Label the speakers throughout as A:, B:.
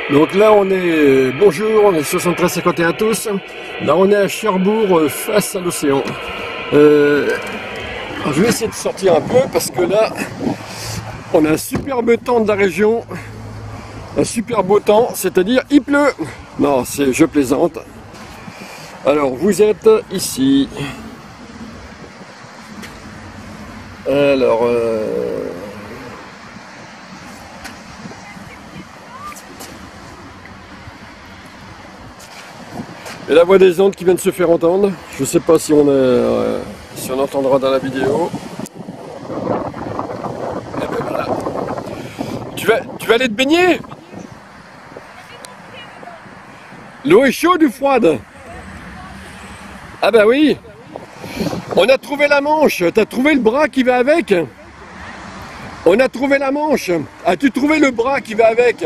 A: Donc là on est, bonjour, on est 73-51 tous. Là on est à Cherbourg face à l'océan. Je vais essayer de sortir un peu parce que là on a un superbe temps de la région. Un super beau temps, c'est-à-dire il pleut. Non, je plaisante. Alors vous êtes ici. Alors et la voix des ondes qui vient de se faire entendre. Je sais pas si si on entendra dans la vidéo. Et ben voilà. Tu vas aller te baigner? L'eau est chaude ou froide? Ah bah oui. On a trouvé la manche. T'as trouvé le bras qui va avec? On a trouvé la manche. As-tu trouvé le bras qui va avec?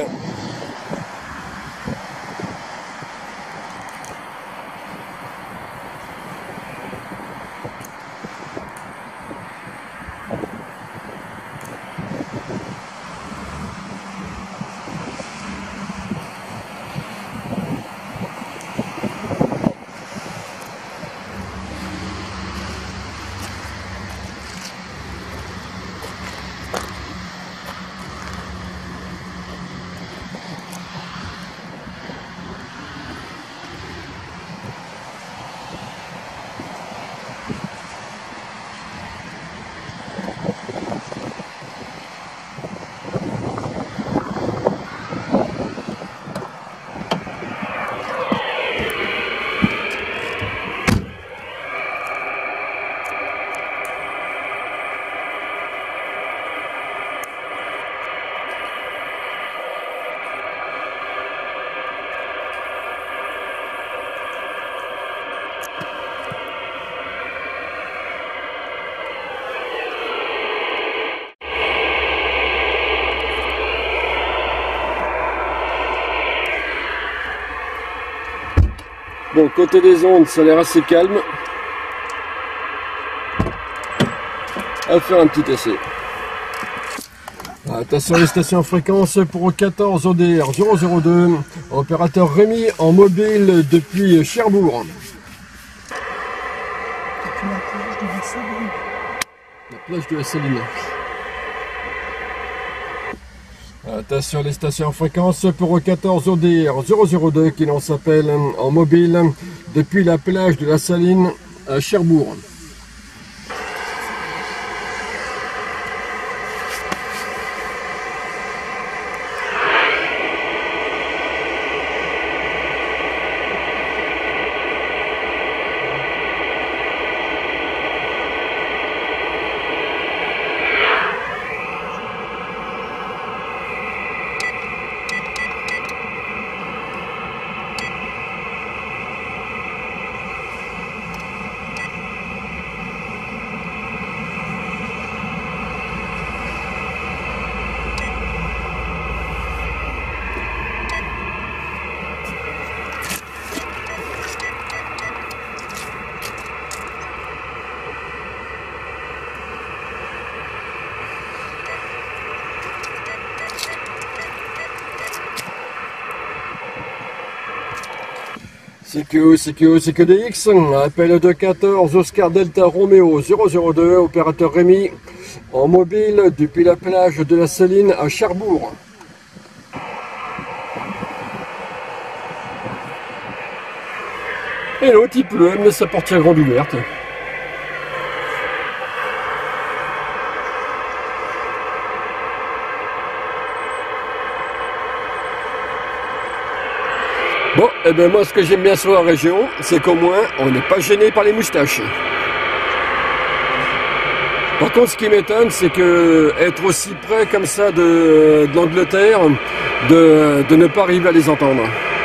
A: Bon, côté des ondes, ça a l'air assez calme. On va faire un petit essai. Attention les stations fréquence pour 14 ODR 002. Opérateur Rémi en mobile depuis Cherbourg. La plage de la Saline. Attention les stations fréquence pour 14 ODR 002 qui l'on s'appelle en mobile depuis la plage de la Saline à Cherbourg. CQDX, appel de 14 Oscar Delta Romeo 002, opérateur Rémi, en mobile depuis la plage de la Saline à Cherbourg. Et l'autre il pleut, mais sa portière grande ouverte. Bon, et bien moi ce que j'aime bien sur la région, c'est qu'au moins on n'est pas gêné par les moustaches. Par contre ce qui m'étonne, c'est que être aussi près comme ça de l'Angleterre, de ne pas arriver à les entendre.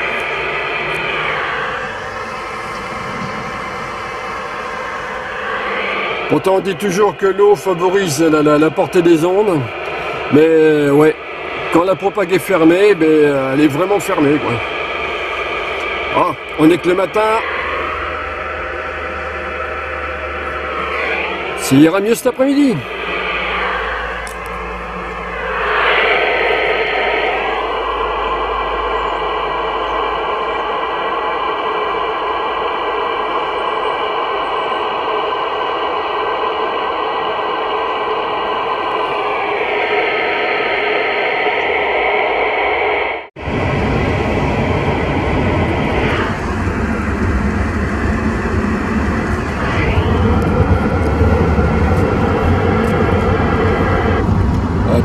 A: Pourtant on dit toujours que l'eau favorise la portée des ondes, mais ouais, quand la propague est fermée, ben, elle est vraiment fermée quoi. Ah, on est que le matin. Ça ira mieux cet après-midi.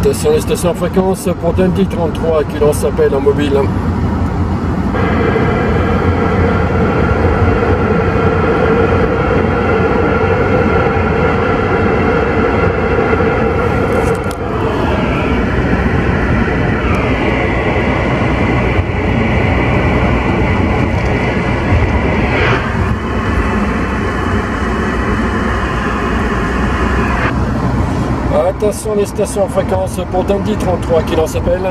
A: Attention les stations fréquence pour Dundee 33 qui lance appel en mobile. Attention les stations fréquence pour Dundee 33 qui lance appel.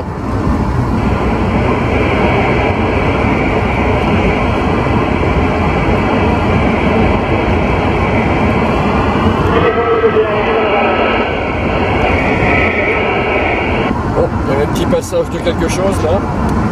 A: Bon, il y a un petit passage de quelque chose là.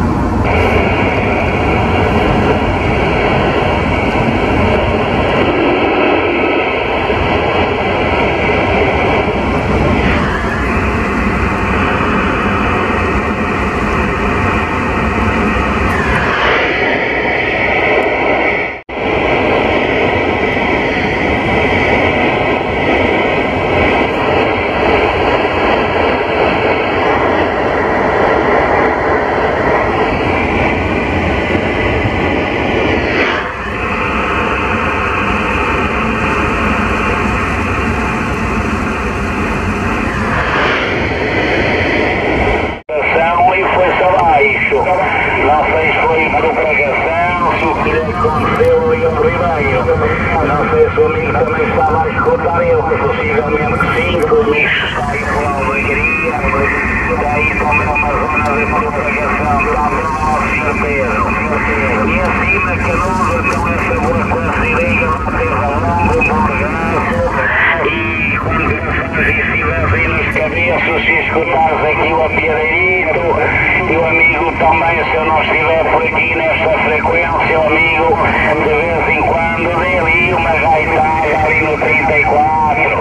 B: Não sei se o amigo também estava a escutar, eu possivelmente sim, que o bicho está aí pela alegria, daí como é uma zona de propagação, está com certeza. E acima que nós, então essa boa coincidência, lá teve a longo, um borgaço, e quando estivesse aí nos cabeços, se escutares aqui o apiadeirito, e o amigo também, se eu não estiver por aqui nesta frequência, o amigo, de vez em quando, dele uma gaitada ali no 34.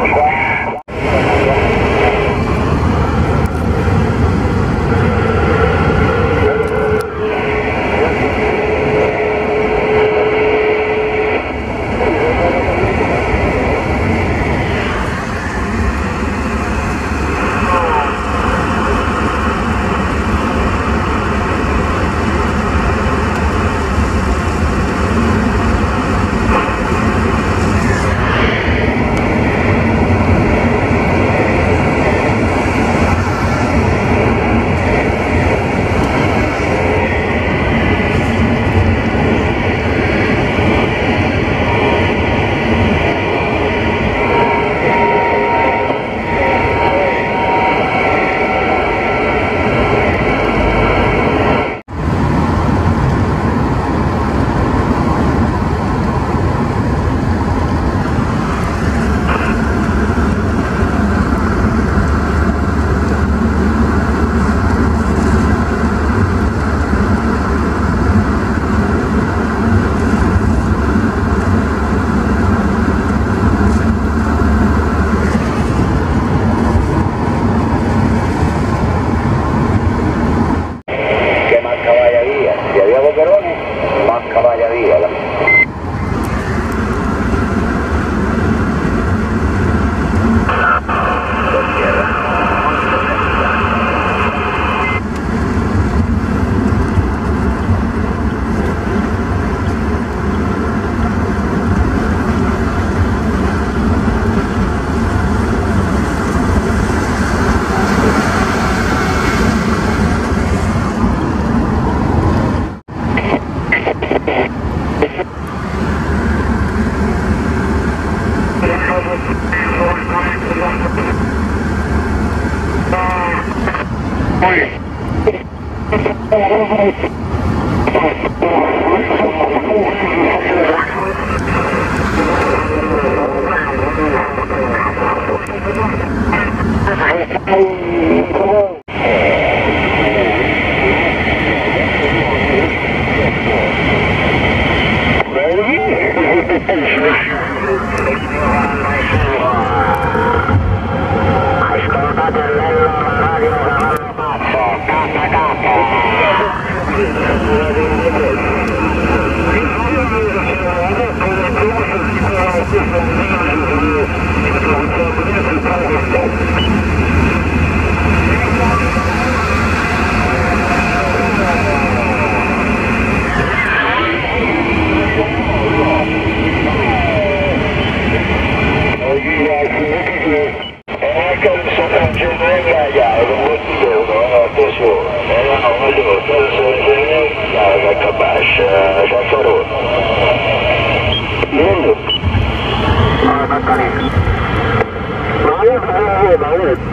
B: Banget.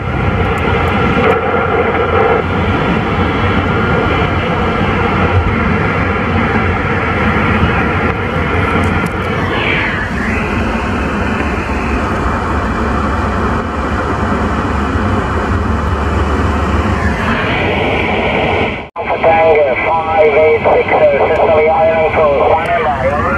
B: Tango 5860 Sicily Island Coast, standing by, over.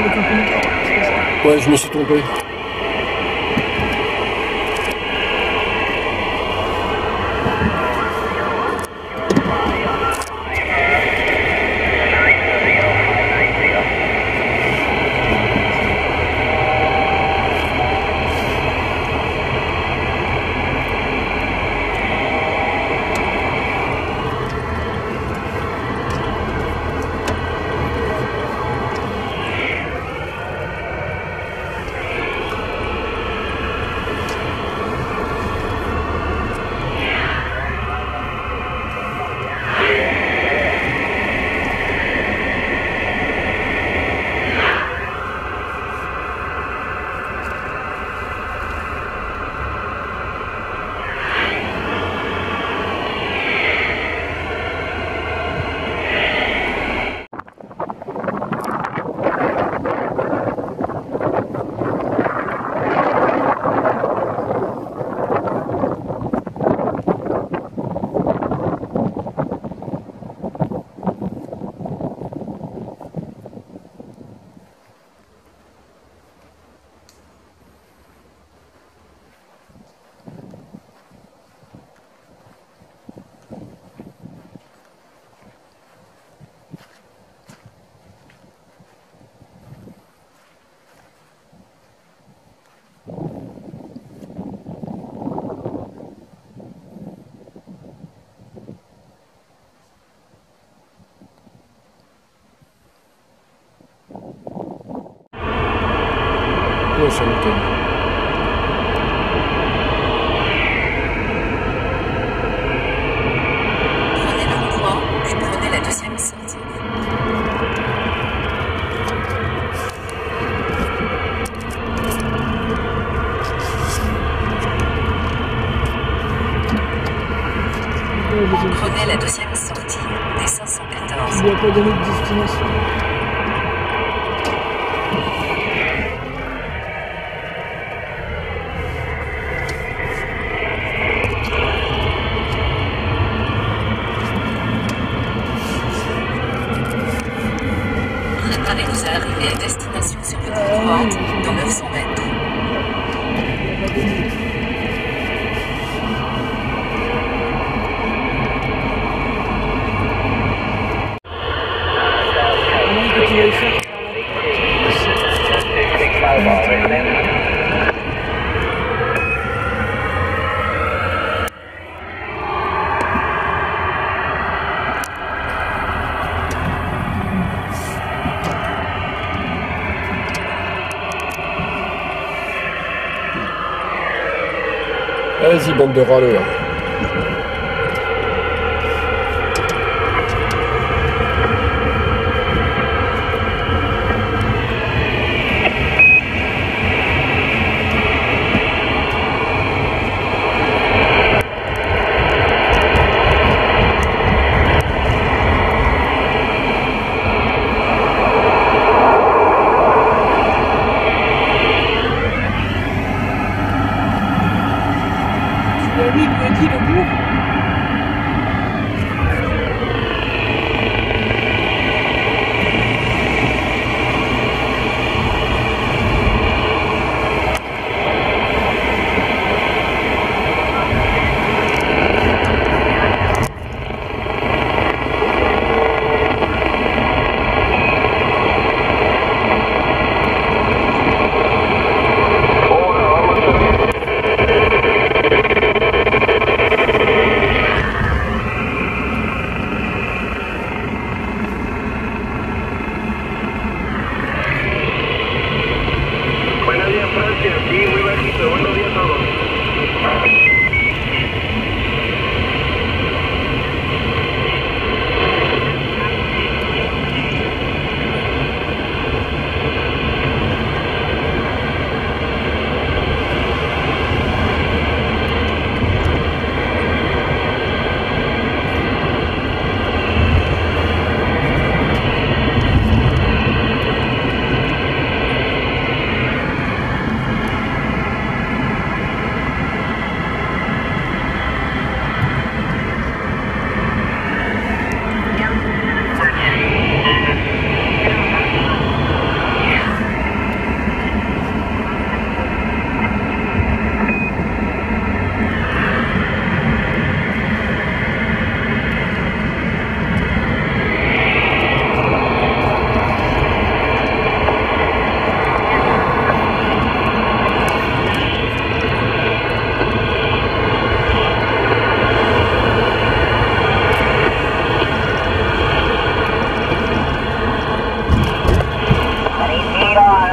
C: avec un conducteur.
A: Ouais, je me suis trompé. Oh, ça m'étonne.
D: Prenez le rond-point et prenez la deuxième sortie. Prenez la deuxième sortie des 514.
C: Il n'y a pas donné de destination.
D: Préparez-vous à arriver à destination sur votre droite dans 900 mètres.
A: Vas-y, bande de râleurs.
C: Oui, il lui a dit le bourg.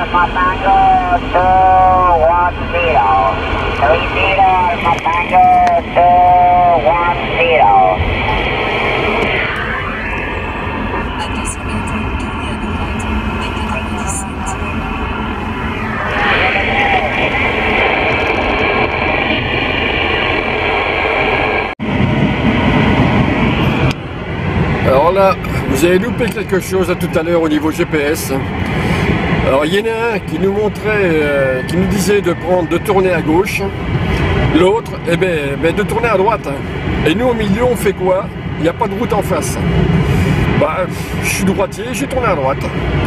B: Alpha Tango 210. 30 Alpha Tango 210.
D: Attention bientôt, tournez à droite, D97.
A: Alors là, vous avez loupé quelque chose à tout à l'heure au niveau GPS. Alors il y en a un qui nous montrait, qui nous disait de tourner à gauche. L'autre, eh ben, de tourner à droite. Et nous au milieu, on fait quoi? Il n'y a pas de route en face. Bah, je suis droitier, j'ai tourné à droite.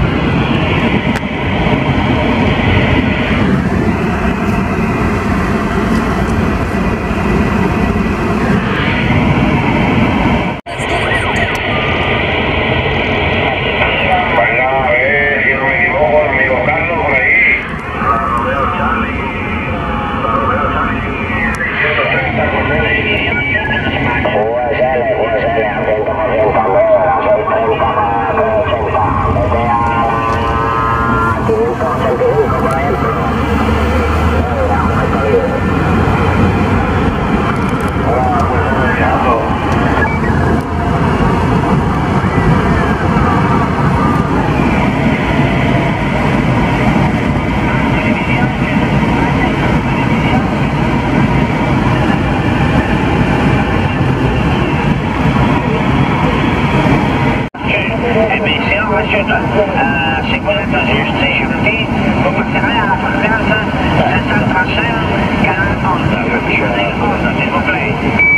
B: Si vous êtes juste sécurité, vous passerez à la fréquence 735 41 s'il vous plaît.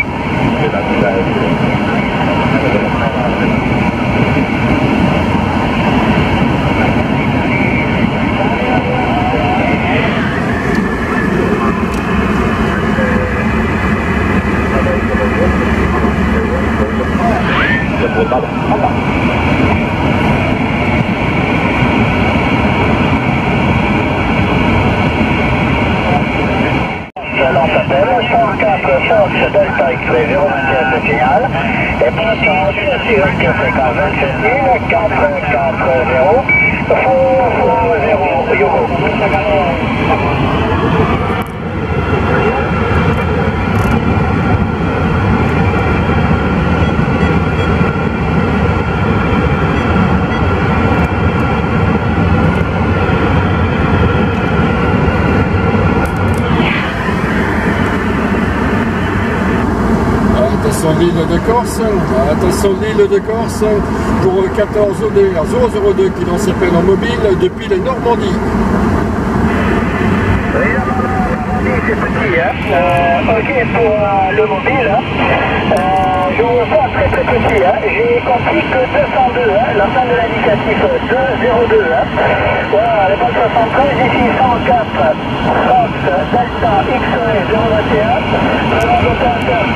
B: On s'appelle 104 Fox Delta X-Ray 021 de signal et passage sur fréquence 27 440 440 euro.
A: Attention l'île de Corse, attention l'île de Corse pour 14 ODR 002 qui l'on s'appelle en mobile depuis la Normandie.
B: Oui, la Normandie c'est petit, hein. Ok pour le mobile, hein. Je vous fais très très petit, hein. J'ai compris que 202, hein. La fin de l'indicatif 202, hein. Voilà, les balles 73, ici 104 Fox Delta X-Ray 021, venant d'Ottawa.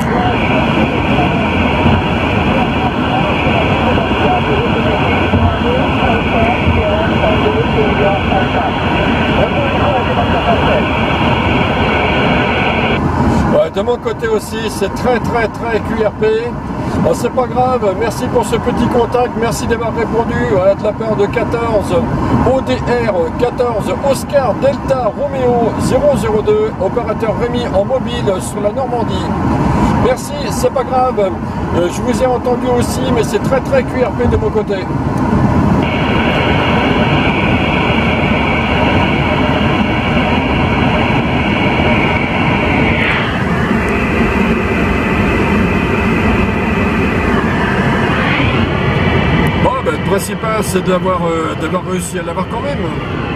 A: Ouais, de mon côté aussi, c'est très QRP. Bon, c'est pas grave, merci pour ce petit contact, merci d'avoir répondu de la part de 14 ODR 14 Oscar Delta Romeo 002, opérateur Rémi en mobile sur la Normandie. Merci, c'est pas grave, je vous ai entendu aussi, mais c'est très QRP de mon côté. Le principal, c'est d'avoir réussi à l'avoir quand même.